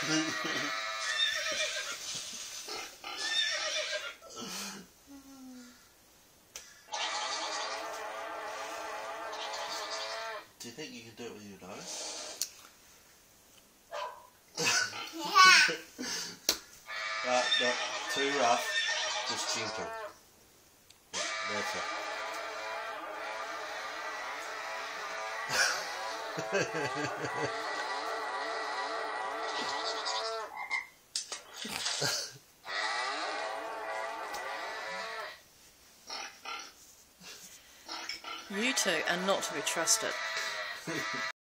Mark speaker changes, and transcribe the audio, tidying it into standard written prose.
Speaker 1: Do you think you can do it with your nose? Not too rough, just gentle. Yeah, that's
Speaker 2: it. You two are not to be trusted.